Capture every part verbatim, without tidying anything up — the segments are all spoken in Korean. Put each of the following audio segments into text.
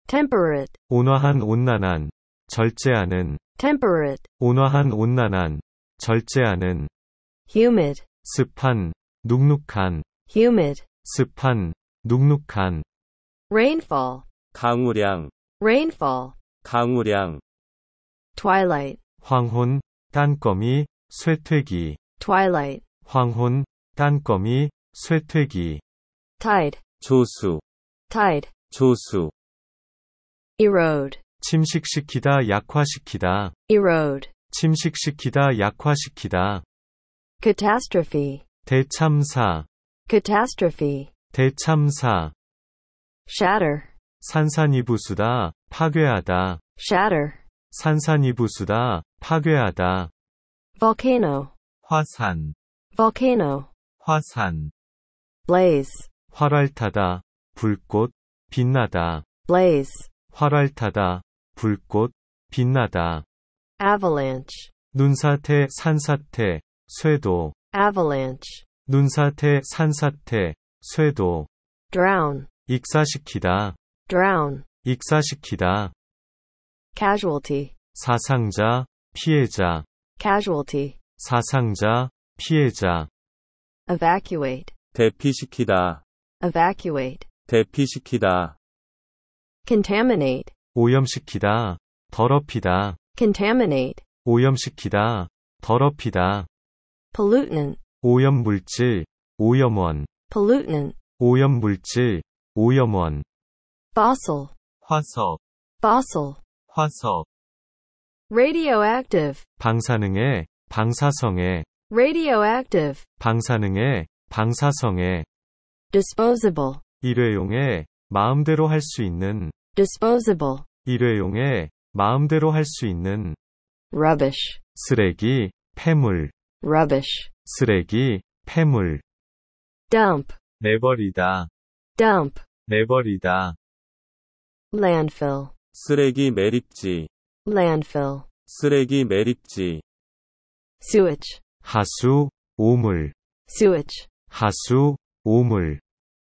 temperate, 온화한 온난한, 절제하는, temperate, 온화한 온난한, 절제하는, humid, 습한, 눅눅한, humid, 습한, 눅눅한, rainfall, 강우량, rainfall, 강우량, twilight, 황혼, 딴거미, 쇠퇴기, twilight, 황혼, 딴거미, 쇠퇴기, tide, 조수, tide, 조수, erode, 침식시키다 약화시키다, erode, 침식시키다 약화시키다, catastrophe, 대참사, catastrophe, 대참사, shatter, 산산이부수다, 파괴하다, shatter, 산산이부수다, 파괴하다, volcano, 화산, volcano, 화산, blaze, 활활타다, 불꽃, 빛나다, blaze, 활활타다, 불꽃, 빛나다, avalanche, 눈사태, 산사태, 쇄도, avalanche, 눈사태, 산사태, 쇄도, drown, 익사시키다, drown, 익사시키다, casualty, 사상자, 피해자, casualty, 사상자, 피해자, evacuate, 대피시키다, evacuate, 대피시키다, contaminate, 오염시키다, 더럽히다, contaminate, 오염시키다, 더럽히다, pollutant, 오염물질, 오염원, pollutant, 오염물질, 오염원, fossil, 화석, fossil, 화석, radioactive, 방사능에, 방사성에, radioactive, 방사능에, 방사성에, disposable, 일회용에, 마음대로 할 수 있는, disposable, 일회용에, 마음대로 할 수 있는, rubbish, 쓰레기, 폐물, rubbish, 쓰레기, 폐물, dump, 내버리다, dump, 내버리다, landfill, 쓰레기 매립지, landfill, 쓰레기 매립지, sewage, 하수, 오물, sewage, 하수, 오물,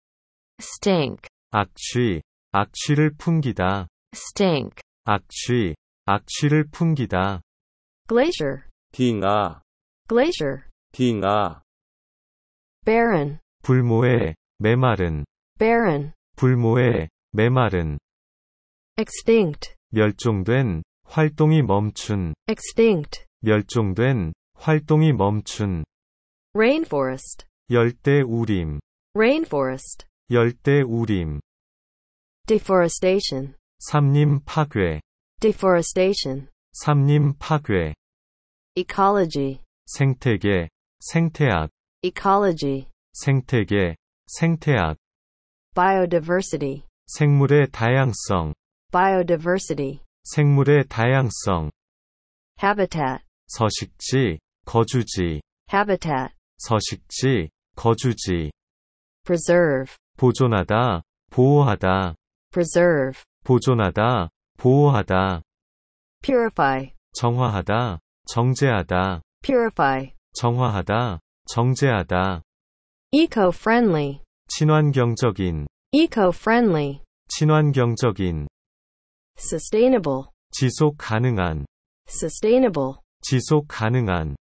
stink, 악취, 악취를 풍기다, stink, 악취, 악취를 풍기다, glacier, 빙하, glacier, 빙하, barren, 불모에, 메마른, barren, 불모에, 메마른, extinct, 멸종된, 활동이 멈춘, extinct, 멸종된, 활동이 멈춘, rainforest, 열대우림, rainforest, 열대우림, deforestation, 삼림 파괴, deforestation, 삼림 파괴, ecology, 생태계, 생태학, ecology, 생태계, 생태학, biodiversity, 생물의 다양성, biodiversity, 생물의 다양성, habitat, 서식지, 거주지, habitat, 서식지, 거주지, preserve, 보존하다, 보호하다, preserve, 보존하다, 보호하다, purify, 정화하다, 정제하다, purify, 정화하다, 정제하다, eco-friendly, 친환경적인, eco-friendly, 친환경적인, sustainable, 지속 가능한, sustainable, 지속 가능한,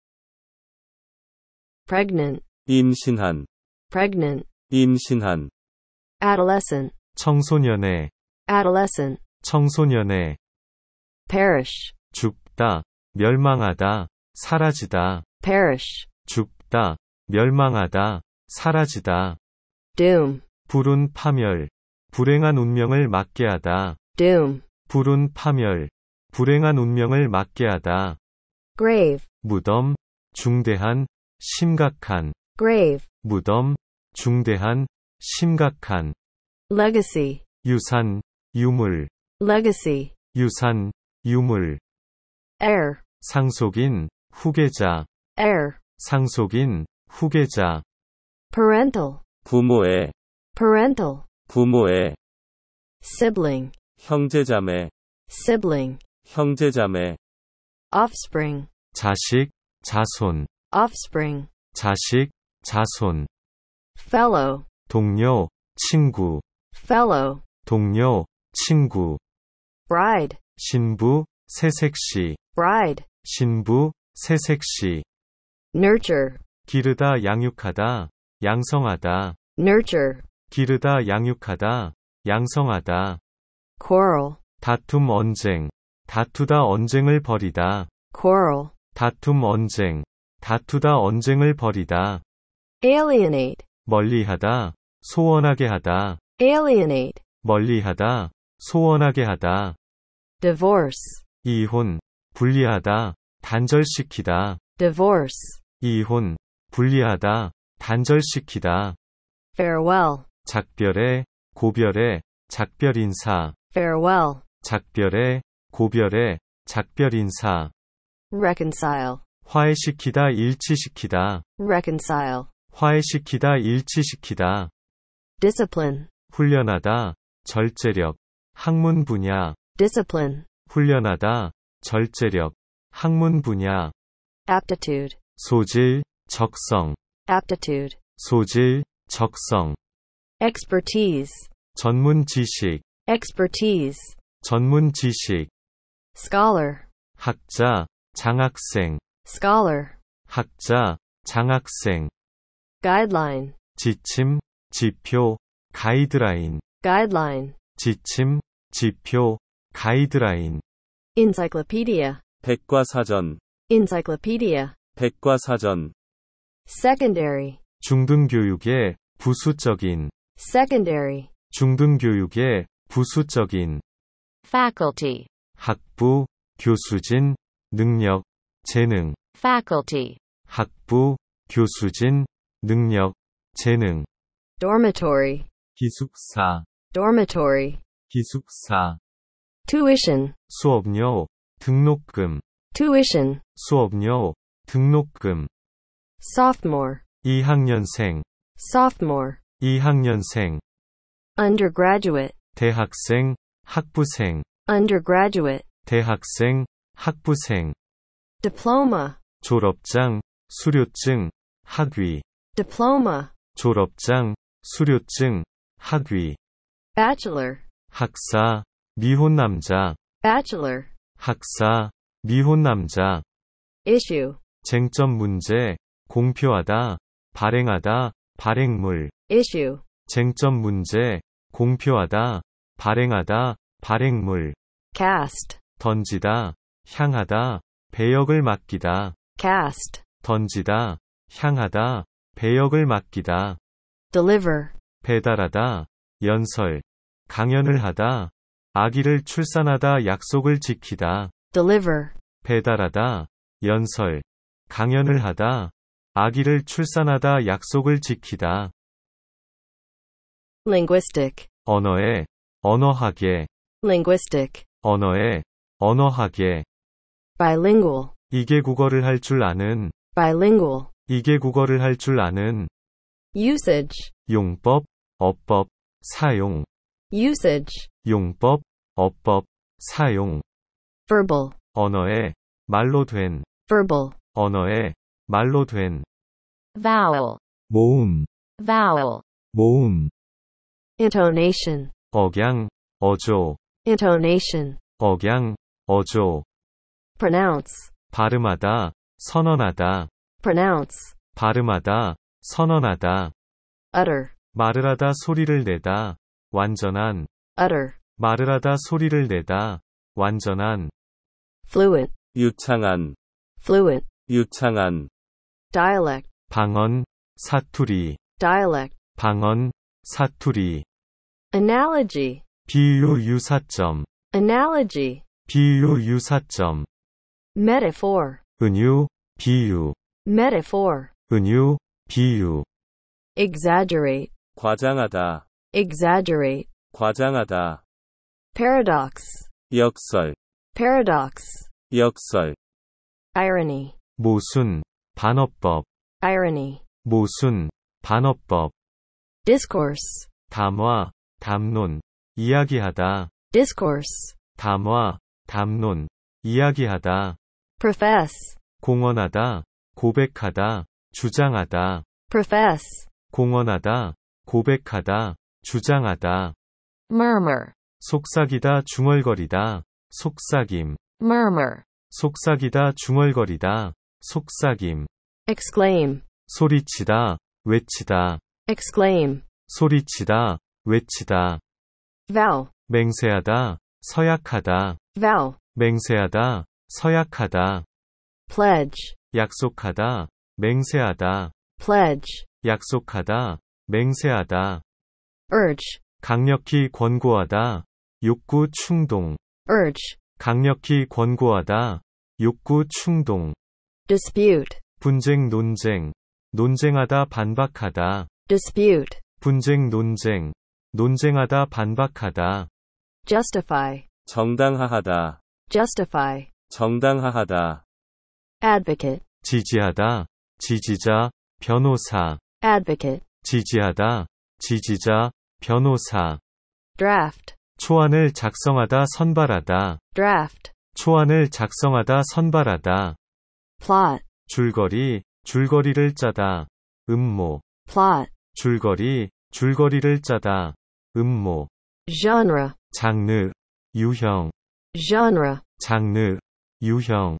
pregnant, 임신한, pregnant, 임신한, adolescent, 청소년의, adolescent, 청소년의, perish, 죽다, 멸망하다, 사라지다, perish, 죽다, 멸망하다, 사라지다, doom, 불운 파멸, 불행한 운명을 맞게 하다, doom, 불운 파멸, 불행한 운명을 맞게 하다, grave, 무덤, 중대한, 심각한, grave, 무덤, 중대한, 심각한, legacy, 유산, 유물, legacy, 유산, 유물, heir, 상속인, 후계자, heir, 상속인, 후계자, parental, 부모의, parental, 부모의, sibling, 형제자매, sibling, 형제자매, offspring, 자식, 자손, offspring, 자식, 자손, fellow, 동료, 친구, fellow, 동료, 친구, bride, 신부, 새색시, bride, 신부, 새색시, nurture, 기르다 양육하다, 양성하다, nurture, 기르다 양육하다, 양성하다, quarrel, 다툼 언쟁, 다투다 언쟁을 벌이다, quarrel, 다툼 언쟁, 다투다 언쟁을 벌이다, alienate, 멀리하다, 소원하게 하다, alienate, 멀리하다, 소원하게 하다, divorce, 이혼, 분리하다, 단절시키다, divorce, 이혼, 분리하다, 단절시키다, farewell, 작별에, 고별에, 작별 인사, farewell, 작별에, 고별에, 작별 인사, reconcile, 화해시키다, 일치시키다, reconcile, 화해시키다, 일치시키다, discipline, 훈련하다, 절제력, 학문 분야, discipline, 훈련하다, 절제력, 학문 분야, aptitude, 소질, 적성, aptitude, 소질, 적성, expertise, 전문 지식, expertise, 전문 지식, scholar, 학자, 장학생, scholar, 학자, 장학생, guideline, 지침, 지표, 가이드라인, guideline, 지침, 지표, 가이드라인, encyclopedia, 백과사전, encyclopedia, 백과사전, secondary, 중등교육의 부수적인, secondary, 중등교육의 부수적인, faculty, 학부, 교수진, 능력, 재능, faculty, 학부, 교수진, 능력, 재능, dormitory, 기숙사, dormitory, 기숙사, tuition, 수업료, 등록금, tuition, 수업료, 등록금, sophomore, 이 학년생, sophomore, 이 학년생, undergraduate, 대학생, 학부생, undergraduate, 대학생, 학부생, diploma, 졸업장, 수료증, 학위, diploma, 졸업장, 수료증, 학위, bachelor, 학사, 미혼 남자, bachelor, 학사, 미혼 남자, issue, 쟁점 문제, 공표하다, 발행하다, 발행물, issue, 쟁점 문제, 공표하다, 발행하다, 발행물, cast, 던지다, 향하다, 배역을 맡기다, cast, 던지다, 향하다, 배역을 맡기다, deliver, 배달하다, 연설, 강연을 하다, 아기를 출산하다, 약속을 지키다, deliver, 배달하다, 연설, 강연을 하다, 아기를 출산하다, 약속을 지키다, linguistic, 언어에, 언어학에, linguistic, 언어에, 언어학에, bilingual, 이게 국어를 할 줄 아는, bilingual, 이게 국어를 할 줄 아는, usage, 용법, 어법, 사용, usage, 용법, 어법, 사용, verbal, 언어에, 말로 된, verbal, 언어에, 말로 된, vowel, 모음, vowel, 모음, intonation, 억양, 어조, intonation, 억양, 어조, pronounce, 발음하다, 선언하다, pronounce, 발음하다, 선언하다, utter, 말을 하다 소리를 내다, 완전한, utter, 말을 하다 소리를 내다, 완전한, fluent, 유창한, fluent, 유창한, dialect, 방언, 사투리, dialect, 방언, 사투리, analogy, 비유 유사점, analogy, 비유 유사점, metaphor, 은유, 비유, metaphor, 은유, 비유, exaggerate, 과장하다, exaggerate, 과장하다, paradox, 역설, paradox, 역설, irony, 모순, 반어법, irony, 모순, 반어법, discourse, 담화, 담론, 이야기하다, discourse, 담화, 담론, 이야기하다, profess, 공언하다, 고백하다, 주장하다, profess, 공언하다, 고백하다, 주장하다, murmur, 속삭이다 중얼거리다, 속삭임. murmur, 속삭이다 중얼거리다, 속삭임. exclaim, 소리치다, 외치다, exclaim, 소리치다, 외치다. vow, 맹세하다, 서약하다, vow, 맹세하다, 서약하다. pledge, 약속하다, 맹세하다, pledge, 약속하다, 맹세하다. urge, 강력히 권고하다, 욕구 충동. urge, 강력히 권고하다, 욕구 충동. dispute, 분쟁 논쟁. 논쟁하다 반박하다. dispute, 분쟁 논쟁. 논쟁하다 반박하다. justify, 정당화하다. justify, 정당화하다. advocate, 지지하다, 지지자, 변호사. advocate, 지지하다, 지지자, 변호사. draft, 초안을 작성하다 선발하다. draft, 초안을 작성하다 선발하다. plot, 줄거리, 줄거리를 짜다. 음모. plot, 줄거리, 줄거리를 짜다. 음모. genre, 장르, 유형. genre, 장르, 유형.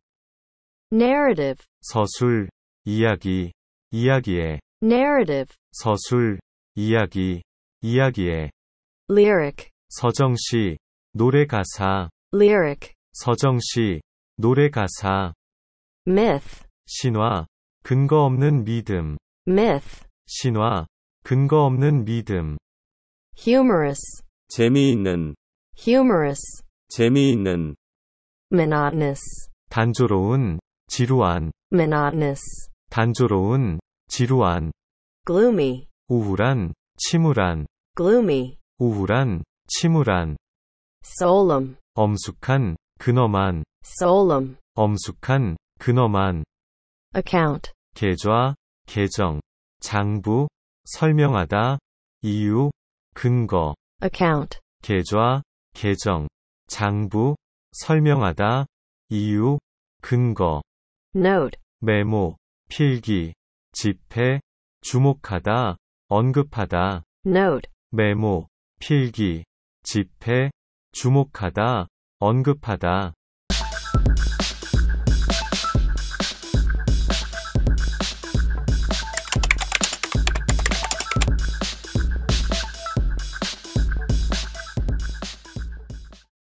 narrative, 서술, 이야기, 이야기에. narrative, 서술, 이야기, 이야기에. lyric, 서정시, 노래 가사. lyric, 서정시, 노래 가사. myth, 신화, 근거 없는 믿음. myth, 신화, 근거 없는 믿음. humorous, 재미있는. humorous, 재미있는. monotonous, 단조로운, 지루한. monotonous, 단조로운, 지루한. gloomy, 우울한, 침울한. gloomy, 우울한, 침울한. solemn, 엄숙한, 근엄한. solemn, 엄숙한, 근엄한. account, 계좌, 계정. 장부, 설명하다. 이유, 근거. account, 계좌, 계정. 장부, 설명하다. 이유, 근거. note, 메모, 필기. 집회, 주목하다, 언급하다. note, 메모, 필기. 집회, 주목하다, 언급하다.